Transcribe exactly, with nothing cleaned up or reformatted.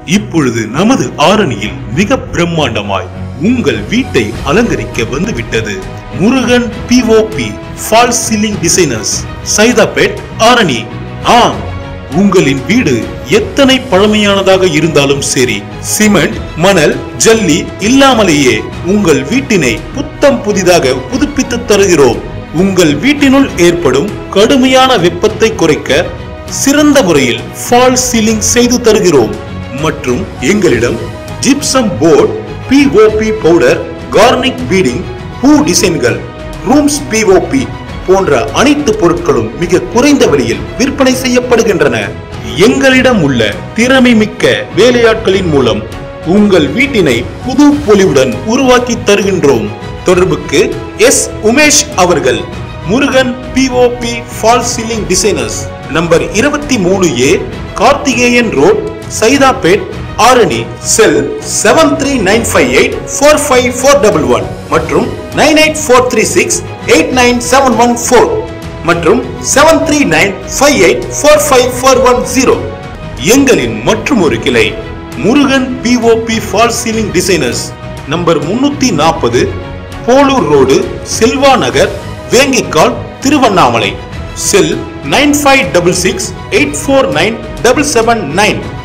இப்பொழுது நமது ஆரணியில் மிக பிரம்மாண்டமாய் உங்கள் வீட்டை அலங்கரிக்க வந்துவிட்டது Murugan POP false ceiling designers, Saidapet, Arani. ஆம், உங்களின் வீடு எத்தனை பழமையானதாக இருந்தாலும் சரி, சிமெண்ட், மணல், ஜல்லி இல்லாமலேயே உங்கள் வீட்டினை புத்தம் புதிதாக புதுப்பித்து தருகிறோம். உங்கள் வீட்டினுள் ஏற்படும் கடுமையான வெப்பத்தை குறைக்க சிறந்த முறையில் ஃபால்ஸ் சீலிங் செய்து தருகிறோம். மற்றும் எங்களிடம் gypsum board, POP powder, cornice beading, பூ டிசைன்கள், ரூம்ஸ் பிஓபி போன்ற அனைத்து பொருட்களும் மிக குறைந்த விலையில் விற்பனை செய்யப்படுகின்றன. எங்களிடம் உள்ள திறமை மிக்க வேலையாட்களின் மூலம் உங்கள் வீட்டினை புது பொலிவுடன் உருவாக்கி தருகின்றோம். தொடர்புக்கு எஸ் உமேஷ் அவர்கள், Murugan POP false ceiling designers, number இருபத்தி மூணு A, Karthikeyan road, Saidapet, Arani. Cell seven three nine five eight four five four one one மற்றும் nine eight four three six eight nine seven one four மற்றும் seven three nine five eight four five four one zero. எங்களின் மற்றும் ஒரு கிளை Murugan POP false ceiling designers, number முன்னூத்தி நாற்பது, Polur road, Selva Nagar, Vengikkal, Tiruvannamalai. Cell nine five six six eight four nine seven seven nine.